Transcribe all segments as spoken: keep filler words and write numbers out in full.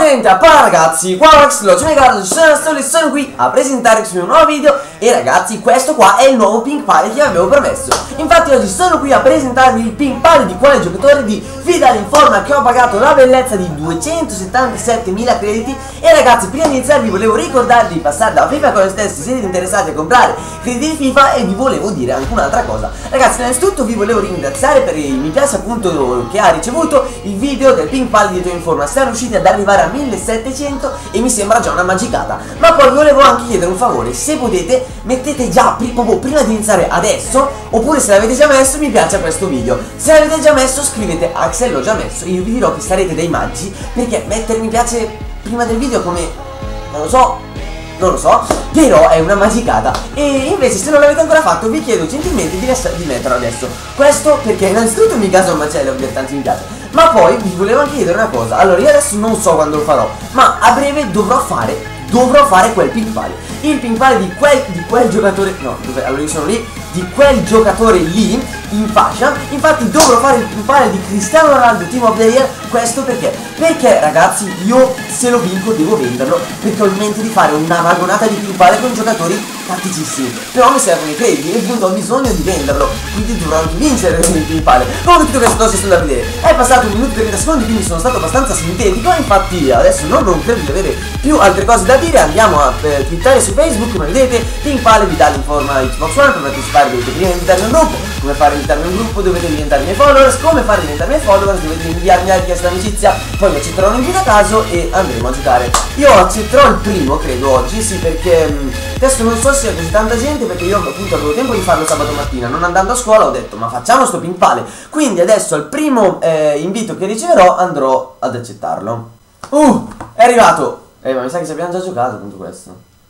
Ovviamente a parte ragazzi, qua Max Lo, sono sono, sono qui a presentarvi il mio nuovo video. E ragazzi, questo qua è il nuovo Pink Pally che vi avevo promesso. Infatti oggi sono qui a presentarvi il Pink Pally di quale giocatore di Vidal Informa, che ho pagato la bellezza di duecentosettantasettemila crediti. E ragazzi, prima di iniziare vi volevo ricordare di passare da FIFA con le stesse se siete interessati a comprare crediti di FIFA. E vi volevo dire anche un'altra cosa. Ragazzi, innanzitutto vi volevo ringraziare per i mi piace appunto che ha ricevuto il video del Pink Pally di Vidal Informa. Siamo riusciti ad arrivare a millesettecento e mi sembra già una magicata. Ma poi volevo anche chiedere un favore: se potete mettete già pri proprio prima di iniziare adesso, oppure se l'avete già messo mi piace a questo video. Se l'avete già messo scrivete Axel l'ho già messo. Io vi dirò che sarete dei maggi, perché mettere mi piace prima del video come non lo so non lo so, però è una magicata. E invece se non l'avete ancora fatto vi chiedo gentilmente di, di metterlo adesso. Questo perché innanzitutto mi casa un macello per tanti mi piace. Ma poi vi volevo anche chiedere una cosa. Allora io adesso non so quando lo farò, ma a breve dovrò fare Dovrò fare quel Pink Pally. Il Pink Pally di quel, di quel giocatore. No, dove, allora io sono lì. Di quel giocatore lì in fascia. Infatti dovrò fare il Pink Pally di Cristiano Ronaldo Team Player. Questo perché? Perché ragazzi, io se lo vinco devo venderlo, perché ho in mente di fare una vagonata di Pink Pally con giocatori tatticissimi. Però mi servono i crediti e appunto ho bisogno di venderlo, quindi dovrò anche vincere con il Pink Pally. Comunque tutto questo si sta da vedere. È passato un minuto e trenta secondi, quindi sono stato abbastanza sintetico. Infatti adesso non, non credo di avere più altre cose da dire. Andiamo a eh, twittare su Facebook. Come vedete, Pink Pally vi dà l'informa Xbox One. Per partecipare dovete prima invitarmi un gruppo. Come fare a invitarmi un gruppo? Dovete diventare miei followers. Come fare a diventare miei followers? Dovete inviarmi la richiesta d'amicizia. Poi mi accetterò un invito a caso e andremo a giocare. Io accetterò il primo, credo, oggi, sì, perché mh, adesso non so se sia così tanta gente, perché io appunto avevo tempo di farlo sabato mattina. Non andando a scuola ho detto ma facciamo sto Pink Pally. Quindi adesso al primo eh, invito che riceverò andrò ad accettarlo. Uh, è arrivato. Eh, ma mi sa che ci abbiamo già giocato tutto questo.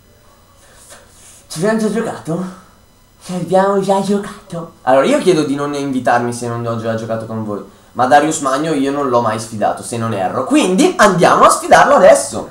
Ci abbiamo già giocato? Ci abbiamo già giocato? Allora io chiedo di non invitarmi se non ho già giocato con voi. Ma Darius Magno io non l'ho mai sfidato, se non erro. Quindi andiamo a sfidarlo adesso.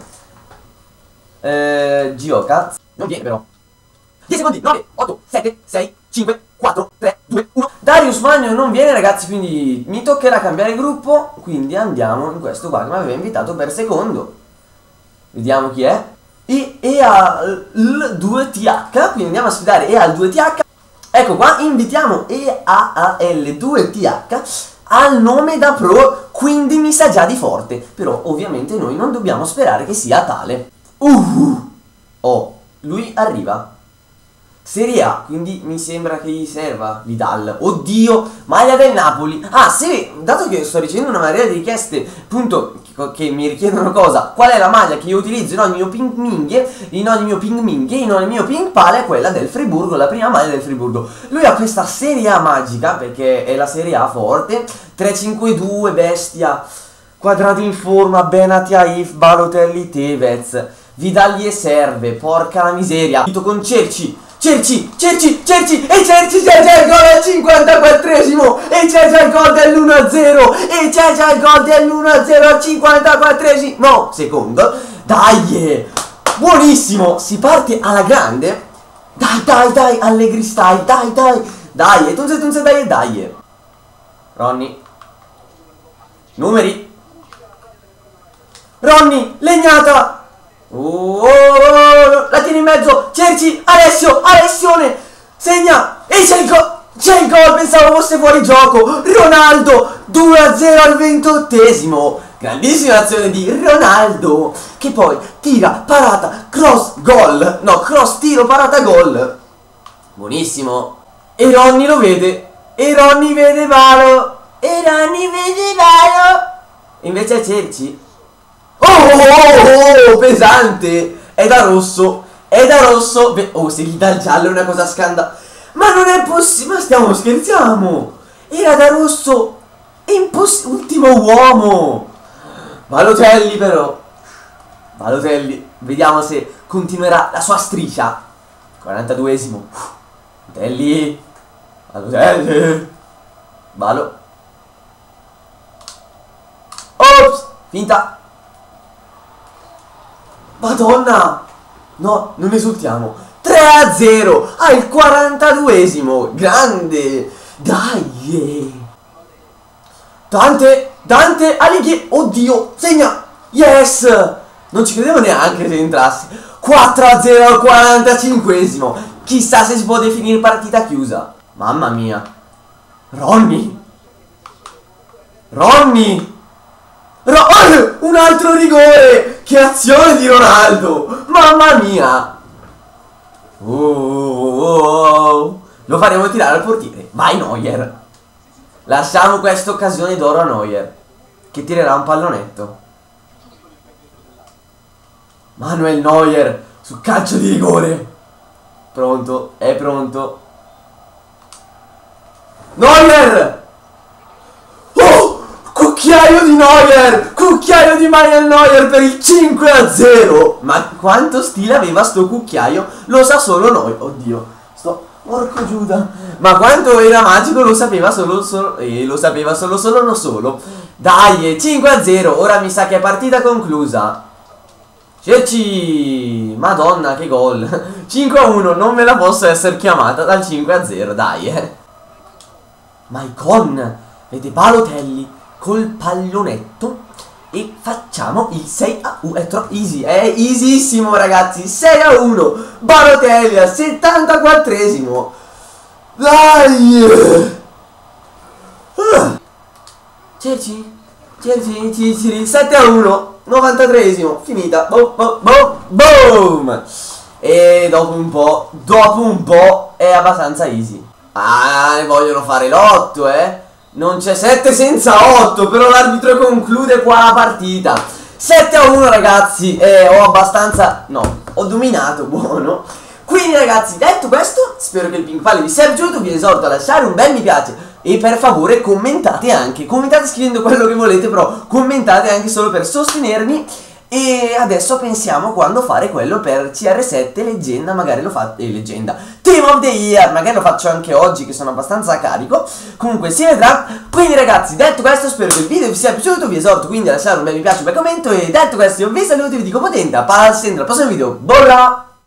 Eh, gioca. Non viene però. dieci secondi, nove, otto, sette, sei, cinque, quattro, tre, due, uno. Darius Magno non viene ragazzi, quindi mi toccherà cambiare gruppo. Quindi andiamo in questo qua che mi aveva invitato per secondo. Vediamo chi è. E, e al due T H. Quindi andiamo a sfidare E A L due T H. Ecco qua, invitiamo E A A L due T H al nome da pro, quindi mi sa già di forte. Però ovviamente noi non dobbiamo sperare che sia tale. Uh, oh, lui arriva. Serie A, quindi mi sembra che gli serva Vidal. Oddio, maglia del Napoli. Ah sì, dato che sto ricevendo una marea di richieste, appunto, che mi richiedono cosa? Qual è la maglia che io utilizzo in ogni mio ping minghie, in ogni mio ping minghie, in ogni mio Pink Pally? È quella del Friburgo, la prima maglia del Friburgo. Lui ha questa Serie A magica, perché è la Serie A forte. Tre cinque due, bestia. Quadrato in forma, Benatia If, Balotelli, Tevez. Vidal gli serve, porca la miseria. Con Cerci. Cerci, Cerci, Cerci, e Cerci c'è già il gol al cinquantaquattresimo, e c'è già il gol dell'uno a zero, e c'è già il gol dell'uno a zero al cinquantaquattresimo, no, secondo, dai, buonissimo, si parte alla grande, dai, dai, dai, allegri stai, dai, dai, dai, e tunze, tunze, dai, dai, Ronny, numeri, Ronny, legnata, oh, oh, oh, la tiene in mezzo, Cerci, Alessio, Alessione, segna, e c'è il gol, c'è il gol, pensavo fosse fuori gioco, Ronaldo, due a zero al ventottesimo, grandissima azione di Ronaldo, che poi tira, parata, cross, gol, no, cross, tiro, parata, gol, buonissimo, e Ronny lo vede, e Ronny vede Valo, e Ronny vede Valo, invece è Cerci. Oh, oh, oh, pesante. È da rosso. È da rosso. Beh, oh, se gli dà il giallo è una cosa scandalosa. Ma non è possibile. Ma stiamo scherziamo. Era da rosso. È impossibile. Ultimo uomo. Balotelli però. Balotelli. Vediamo se continuerà la sua striscia. quarantaduesimo. Balotelli. Balotelli. Balo. Ops. Finta. Madonna! No, non esultiamo. tre a zero al quarantaduesimo. Grande! Dai! Dante! Dante! Alighieri! Oddio! Segna! Yes! Non ci credevo neanche se entrassi. quattro a zero al quarantacinquesimo. Chissà se si può definire partita chiusa. Mamma mia. Ronny. Ronny. Ro oh, un altro rigore. Che azione di Ronaldo. Mamma mia. Oh, oh, oh. Lo faremo tirare al portiere. Vai Neuer. Lasciamo questa occasione d'oro a Neuer, che tirerà un pallonetto. Manuel Neuer su calcio di rigore. Pronto, è pronto. Neuer! Oh! Cucchiaio di Neuer! Cucchiaio di Manuel Neuer per il cinque a zero! Ma quanto stile aveva sto cucchiaio? Lo sa solo noi. Oddio. Sto... Porco Giuda. Ma quanto era magico lo sapeva solo solo... Eh, lo sapeva solo solo non solo. Dai, cinque a zero. Ora mi sa che è partita conclusa. Cerci, madonna che gol. cinque a uno, non me la posso essere chiamata dal cinque a zero, dai eh. Maicon vede Balotelli col pallonetto e facciamo il sei a uno. È troppo easy, è easissimo ragazzi. Sei a uno, Balotelli al settantaquattresimo. Dai. Cerci, Cerci, Ciciri, sette a uno. novantatreesimo, finita. Boom, boom, boom, boom. E dopo un po', dopo un po' è abbastanza easy. Ah, ne vogliono fare l'otto, eh. Non c'è sette senza otto, però l'arbitro conclude qua la partita. sette a uno ragazzi, e ho abbastanza, no, ho dominato, buono. Quindi ragazzi, detto questo, spero che il Pink Pally vi sia piaciuto. Vi esorto a lasciare un bel mi piace e per favore commentate anche. Commentate scrivendo quello che volete, però commentate anche solo per sostenermi. E adesso pensiamo quando fare quello per C R sette leggenda. Magari lo faccio, eh, leggenda Team of the Year, magari lo faccio anche oggi che sono abbastanza carico. Comunque si vedrà. Quindi ragazzi, detto questo, spero che il video vi sia piaciuto. Vi esorto quindi a lasciare un bel mi piace, un bel commento. E detto questo io vi saluto e vi dico potente, a al prossimo video. Borra!